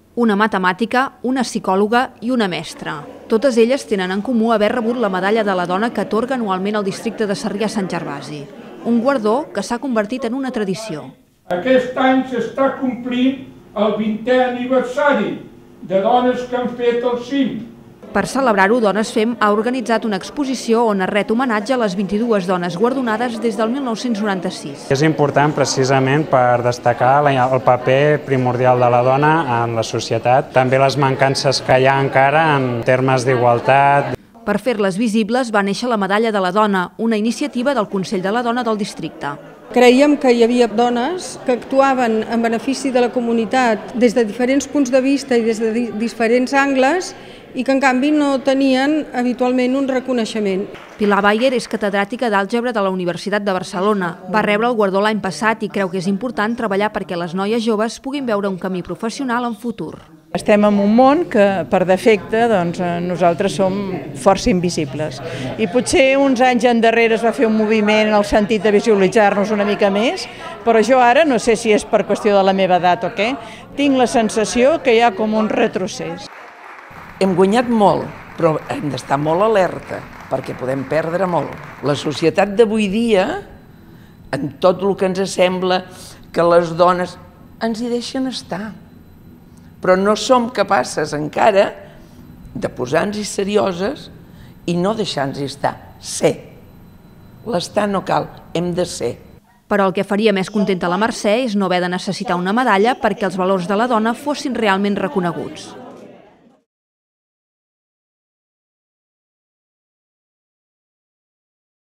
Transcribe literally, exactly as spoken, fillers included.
Una matemàtica, una psicòloga i una mestra. Totes elles tenen en comú haver rebut la medalla de la dona que atorga anualment el districte de Sarrià-Sant Gervasi. Un guardó que s'ha convertit en una tradició. Aquest any s'està complint el vintè aniversari de dones que han fet el cim. Per celebrar-ho, Dones Fem ha organitzat una exposició on es ret homenatge a les vint-i-dues dones guardonades des del mil nou-cents noranta-sis. És important precisament per destacar el paper primordial de la dona en la societat, també les mancances que hi ha encara en termes d'igualtat. Per fer-les visibles va néixer la Medalla de la Dona, una iniciativa del Consell de la Dona del districte. Creiem que hi havia dones que actuaven en benefici de la comunitat des de diferents punts de vista i des de diferents angles i que en canvi no tenien habitualment un reconeixement. Pilar Bayer és catedràtica d'àlgebra de la Universitat de Barcelona. Va rebre el guardó l'any passat i creu que és important treballar perquè les noies joves puguin veure un camí professional en futur. Estem en un món que, per defecte, doncs, nosaltres som força invisibles. I potser uns anys endarrere es va fer un moviment en el sentit de visualitzar-nos una mica més, però jo ara, no sé si és per qüestió de la meva edat o què, tinc la sensació que hi ha com un retrocés. Hem guanyat molt, però hem d'estar molt alerta, perquè podem perdre molt. La societat d'avui dia, en tot el que ens sembla que les dones ens hi deixen estar, però no som capaces encara de posar-nos-hi serioses i no deixar-nos-hi estar. Ser. L'estar no cal, hem de ser. Però el que faria més contenta la Mercè és no haver de necessitar una medalla perquè els valors de la dona fossin realment reconeguts.